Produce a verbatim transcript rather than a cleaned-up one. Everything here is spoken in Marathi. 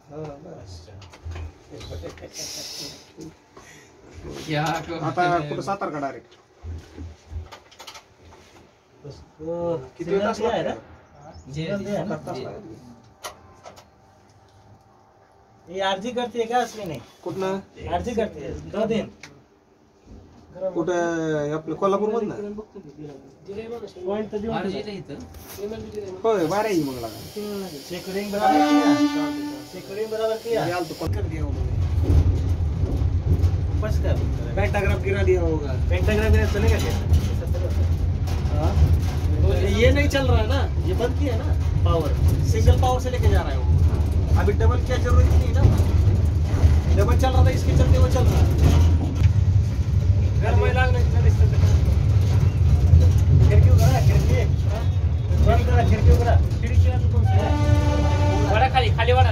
आता कुठं सातार का डायरेक्ट किती वेळ तास लागतो? ये आरजी करती है क्या अश्विनी? कुठनं आरजी करती है दो दिन कुठं आपलं कोल्हापूर मधनं पॉइंट तो जो होय बारा आहे मग लागा चेकरिंग बराबर किया चेकरिंग बराबर किया याल तो पकड़ दिया होगा बस कर पेंटाग्राफ गिरा दिया होगा पेंटाग्राफ में चलेगा क्या? हाँ ये नहीं चल रहा है ना ये बंद किया ना पावर सिंगल पावर से लेके जा रहा है वो अभी डबल क्या जरूरत नहीं ना डबल चल रहा था इसके चलते वो चल रहा है घर में लागने खिड़की उघडा खिड़की बंद करा खिड़की उघडा खिड़की वडा खाली खाली वडा